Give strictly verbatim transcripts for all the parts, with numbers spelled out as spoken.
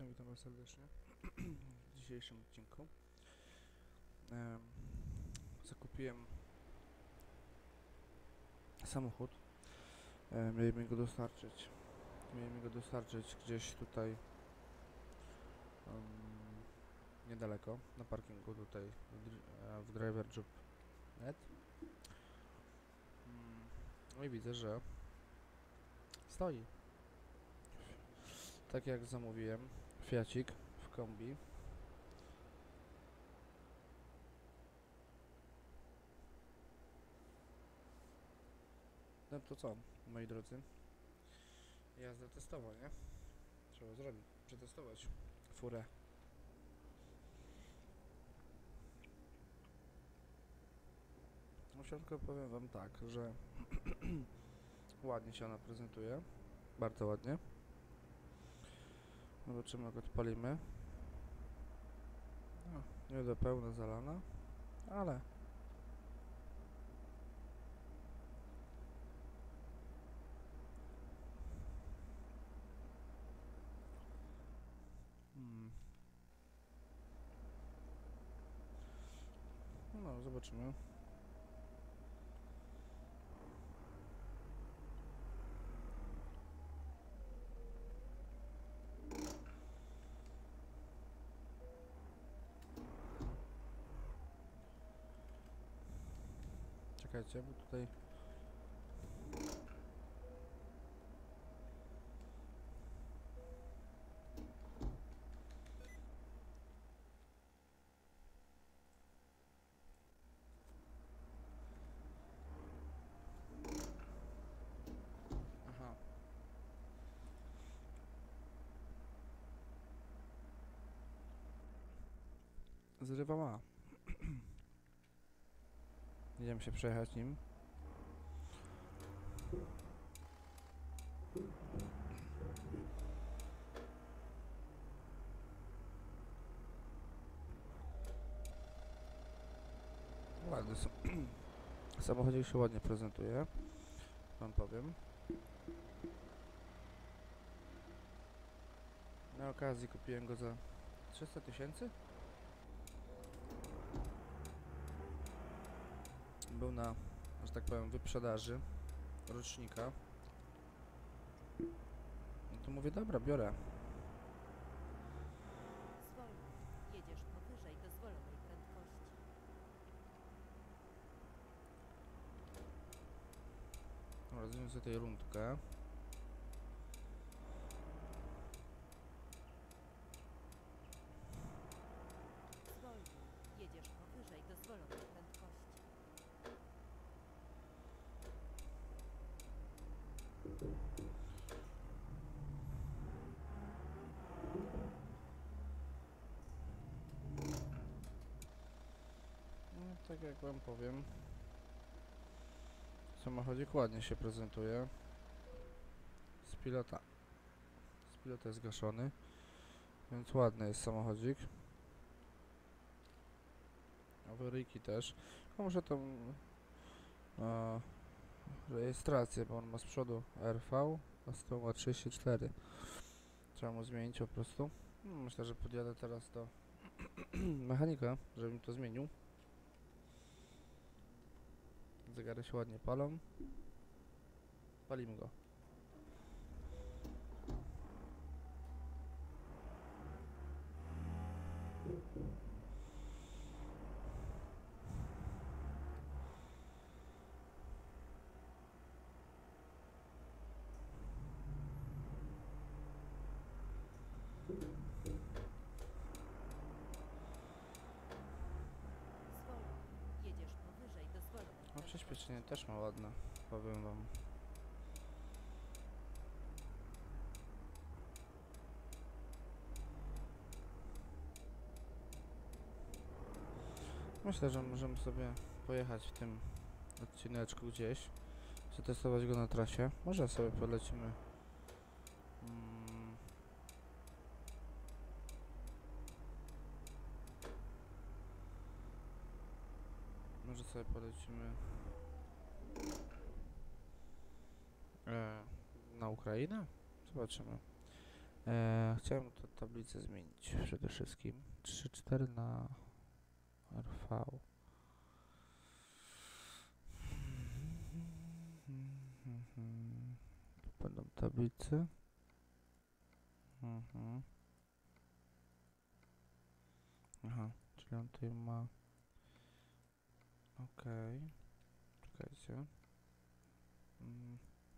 Witam, witam Was serdecznie w dzisiejszym odcinku. Um, zakupiłem samochód. Um, mieli mi go dostarczyć. Mieli mi go dostarczyć gdzieś tutaj um, niedaleko, na parkingu tutaj w, w driverjob kropka net. Um, no i widzę, że stoi. Tak jak zamówiłem, Fiacik w kombi. No to co, moi drodzy? Jazda testowa, nie? Trzeba zrobić, przetestować furę. No w środku powiem Wam tak, że ładnie się ona prezentuje, bardzo ładnie. Zobaczymy, jak odpalimy. No, nie do pełna zalana, ale hmm. No, zobaczymy. Czekajcie, bo tutaj aha. Zrywa ma. Idziemy się przejechać nim. Ładny są. Samochodzik się ładnie prezentuje, wam powiem. Na okazji kupiłem go za trzysta tysięcy. Był na, że tak powiem, wyprzedaży rocznika. No to mówię, dobra, biorę. Zwolnij. Jedziesz powyżej dozwolonej prędkości. Rozumiem sobie tej rundkę. Zwolnij. Jedziesz powyżej dozwolonej prędkości. No, tak jak wam powiem, samochodzik ładnie się prezentuje. Z pilota. Z pilota jest zgaszony, więc ładny jest samochodzik. Awaryjki też. A muszę tą e, rejestrację, bo on ma z przodu R V, a z tyłu ma trzydzieści cztery. Trzeba mu zmienić po prostu. No, myślę, że podjadę teraz do mechanika, żeby mi to zmienił. Zegary się ładnie palą. Palimy go. Zwolnij. Jedziesz powyżej dozwolonej No prędkości. przyspieszenie też ma ładne, powiem wam. Myślę, że możemy sobie pojechać w tym odcineczku gdzieś, przetestować go na trasie. Może sobie polecimy. Hmm. Może sobie polecimy e, na Ukrainę? Zobaczymy. E, chciałem tę tablicę zmienić przede wszystkim. trzy cztery na R V. Tu będą tablice. Mhm. Aha, czyli on tutaj ma... Okej. Czekajcie. Mm.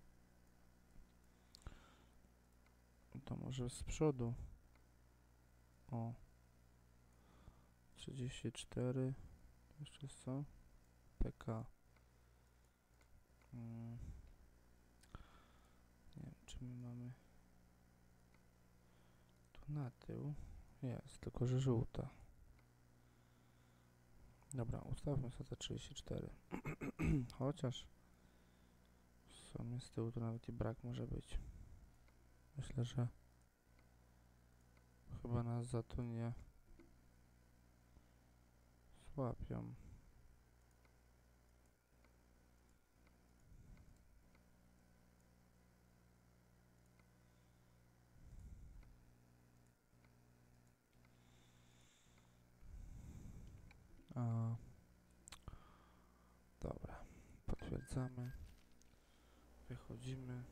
To może z przodu. O. trzydzieści cztery. Jeszcze co? P K. Mm. Nie wiem, czy my mamy... Tu na tył. Jest, tylko że żółta. Dobra, ustawmy sobie te trzydzieści cztery. Chociaż w sumie z tyłu to nawet i brak może być. Myślę, że chyba nas za to nie złapią. A, dobra, potwierdzamy. Wychodzimy.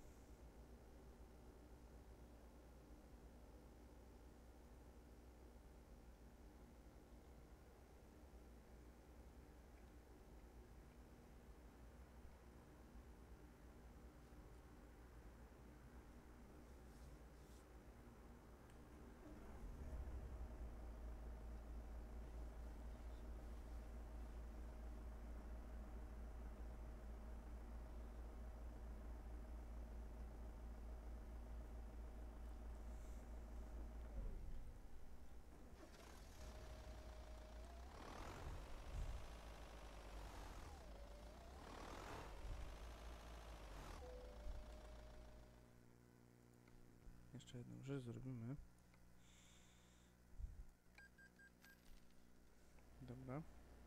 Jeszcze jedną rzecz zrobimy. Dobra.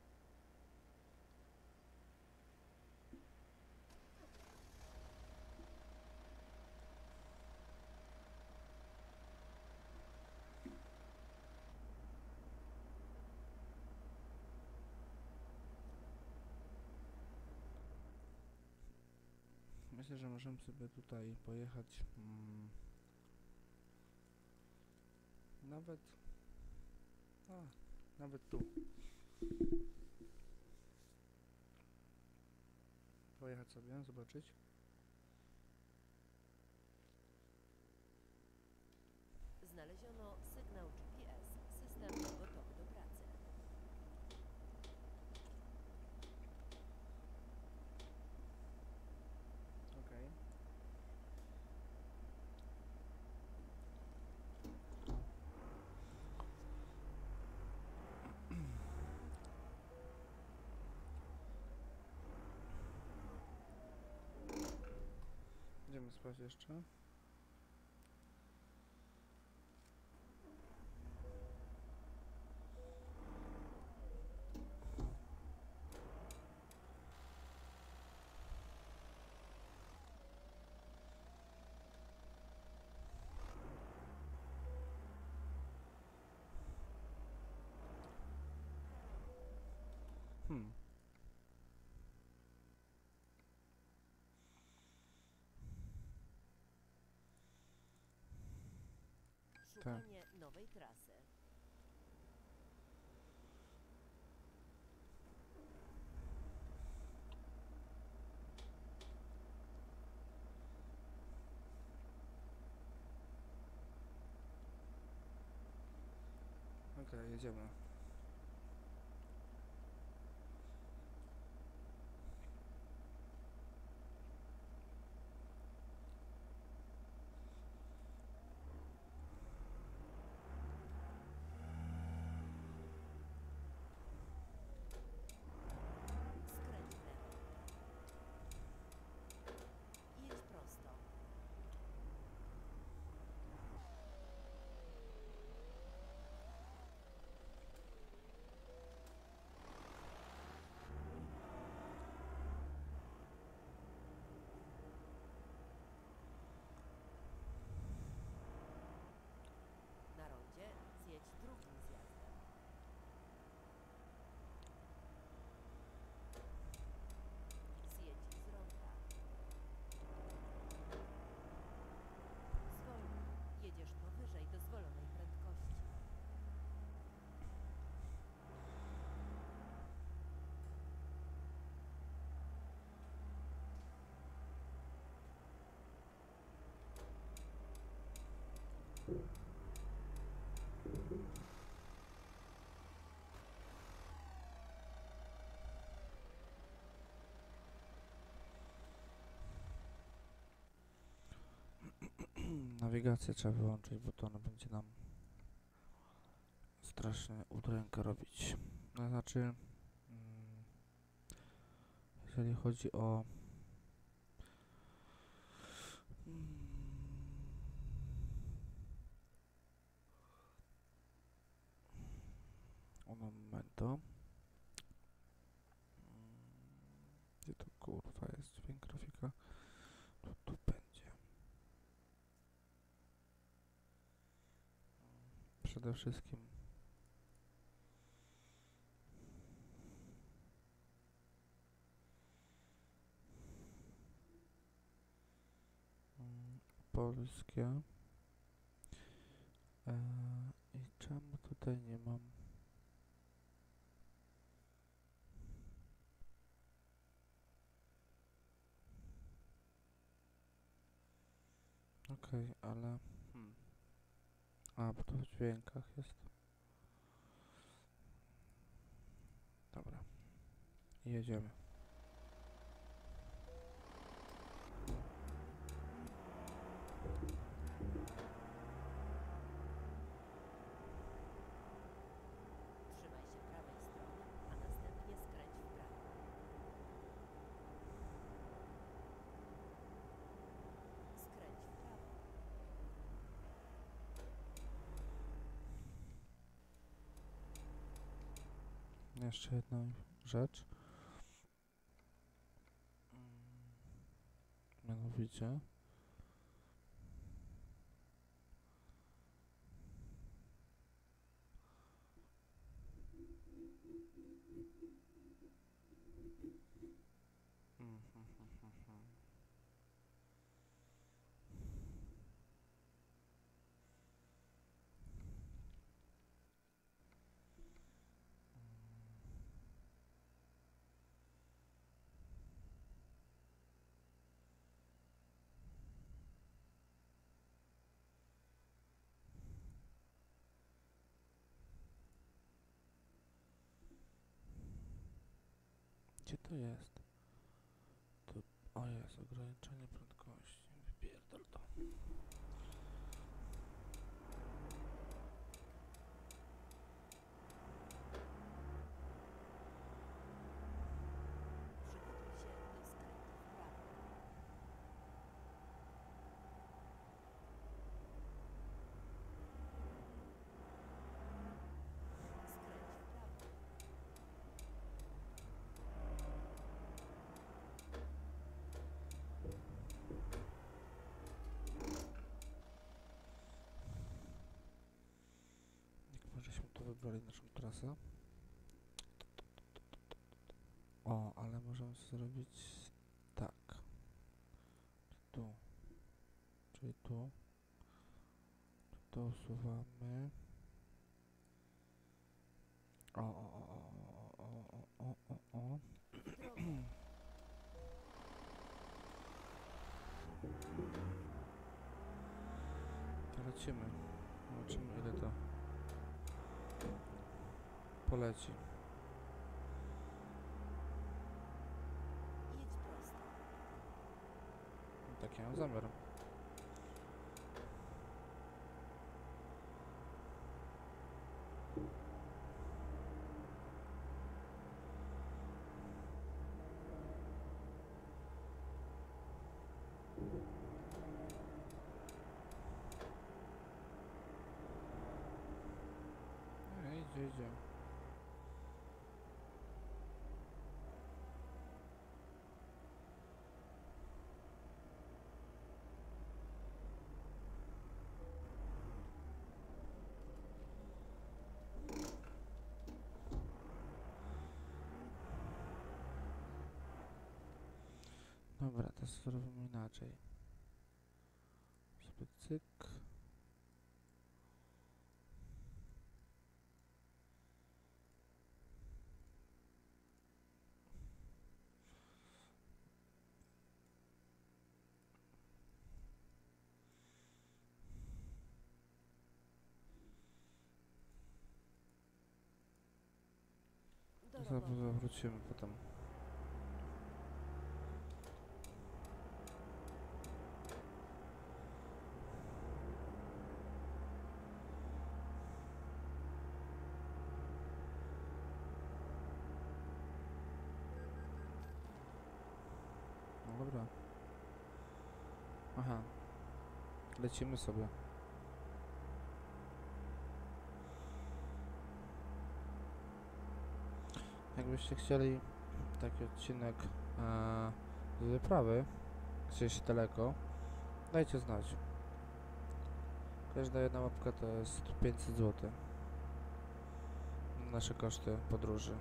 Myślę, że możemy sobie tutaj pojechać mm, nawet a, nawet tu. Pojechać sobie, zobaczyć. Znaleziono sygnał G P S. System gotowy do pracy. Okej. Idziemy spać jeszcze. Hmm. Szukanie nowej trasy. Okej, jedziemy. Skręć w lewo. Jedź prosto. Nawigację trzeba wyłączyć, bo to ona będzie nam strasznie udrękę robić. No znaczy, mm, jeżeli chodzi o mm, un momento. Mm, Gdzie to kurwa jest dźwięk grafika? Tu, tu będzie. Przede wszystkim mm, polskie. E, I czemu tutaj nie mam? Okej, ale... Hmm. A, bo to w dźwiękach jest. Dobra. Jedziemy. Trzymaj się prawej strony, a następnie skręć w prawo. Skręć w prawo. Jeszcze jedna rzecz. Mm, Mianowicie... Mm, hmm, hmm, hmm, hmm. Gdzie to jest? Tu... O jest, ograniczenie prędkości. Wypierdol to. Przygotuj się do skrętu w prawo. Skręć w prawo. Jak żeśmy tu wybrali naszą trasę. O, ale możemy zrobić tak. Tu. Czyli tu. Tu usuwamy. O, o, o, o, o, o, o, o. W drogę. To lecimy. Zobaczymy, ile to poleci. Jedź prosto. Taki mam zamiar. No, idzie, idzie. Dobra, to zrobimy inaczej. Sobie cyk. Dobra, wrócimy potem. No dobra. Aha. Lecimy sobie. Jakbyście chcieli taki odcinek e, z wyprawy, gdzieś daleko, dajcie znać. Każda jedna łapka to jest pięćset złotych. Nasze koszty podróży.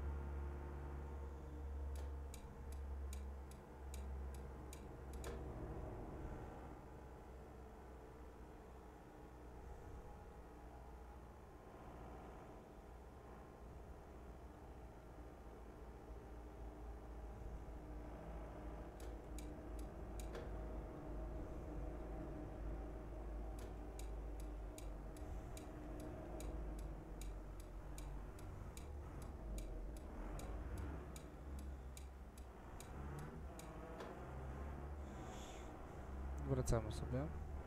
Wracamy sobie.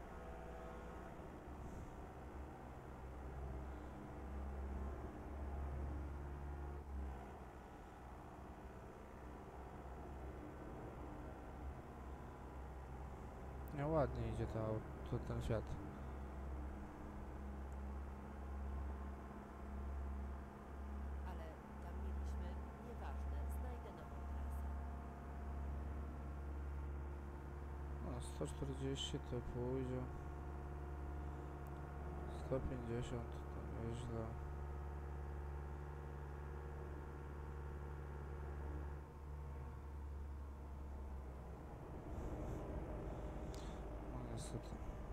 No ładnie idzie to, to ten świat. Ale tam mieliśmy, nieważne, znajdę nową trasę. No, sto czterdzieści to pójdzie. sto pięćdziesiąt to nieźle. No niestety.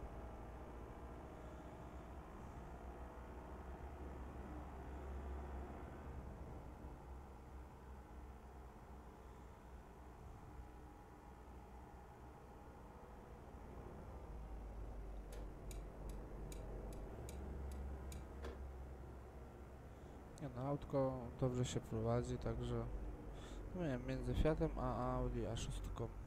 Nie no, autko dobrze się prowadzi, także no nie wiem, między Fiatem a Audi A sześć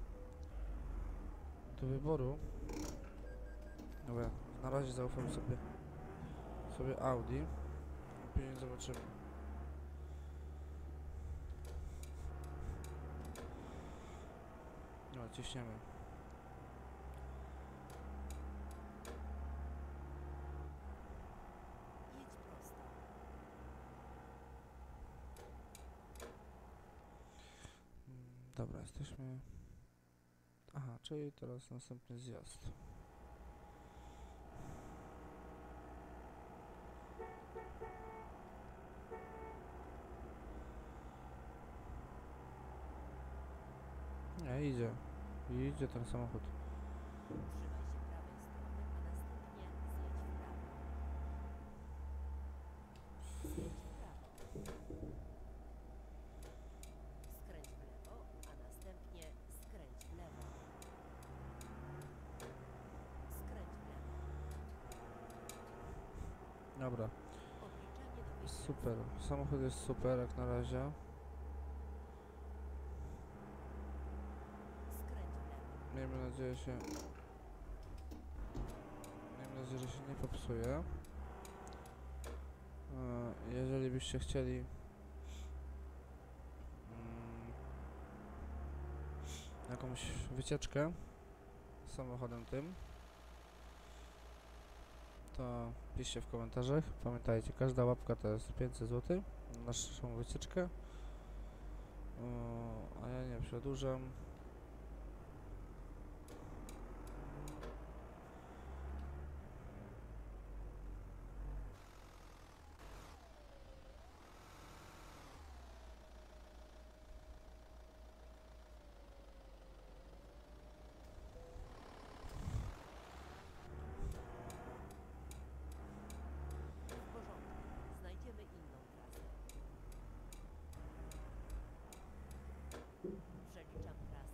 do wyboru. Dobra, na razie zaufam sobie sobie Audi, później zobaczymy. No, ciśniemy. Jedź prosto. Mm, Dobra, jesteśmy... Aha, czyli teraz następny zjazd. Nie, idzie. Idzie ten samochód. Trzymaj się prawej strony, a następnie zjedź w prawo. Zjedź w prawo. Skręć w lewo, a następnie skręć w lewo. Skręć w lewo. Dobra, Obliczanie nowej super. Samochód jest super jak na razie. Skręć w lewo. Miejmy nadzieję się... Miejmy nadzieję, że się nie popsuje. E, Jeżeli byście chcieli... mm, jakąś wycieczkę samochodem tym, to piszcie w komentarzach. Pamiętajcie, każda łapka to jest pięćset złotych na naszą wycieczkę. O, a ja nie przedłużam. W porządku. Znajdziemy inną trasę. Przeliczam trasę.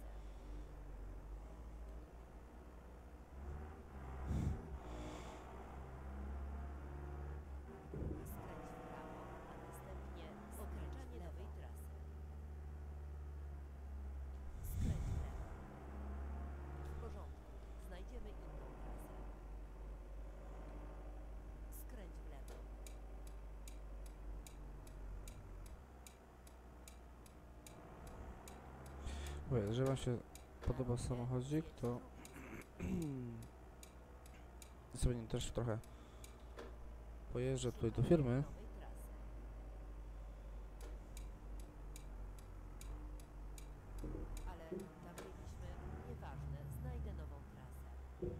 Mówię, jeżeli wam się podoba samochodzik, to sobie nim też trochę pojeżdżę tutaj do firmy. Nowej trasy. Alerton tam byliśmy. Nieważne, znajdę nową trasę.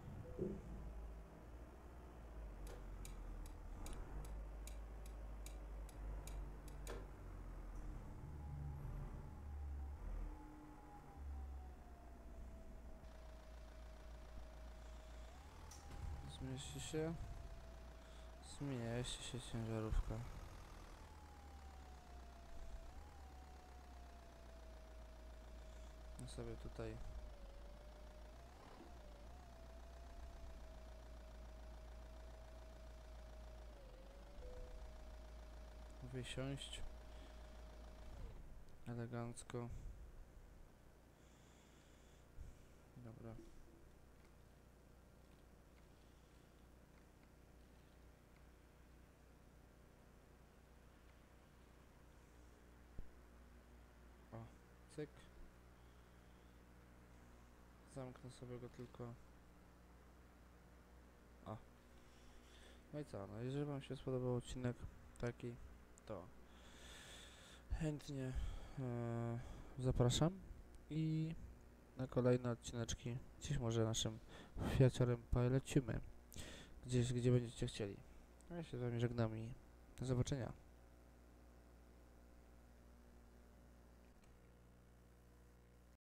Zmieści się. Zmieści się ciężarówka. Ja sobie tutaj wysiąść elegancko. Dobra. O, cyk. Zamknę sobie go tylko. O. No i co? No jeżeli wam się spodobał odcinek taki, to chętnie e, zapraszam i na kolejne odcineczki. Dziś może naszym Fiaciorem polecimy gdzieś, gdzie będziecie chcieli. No ja się z wami żegnam i do zobaczenia.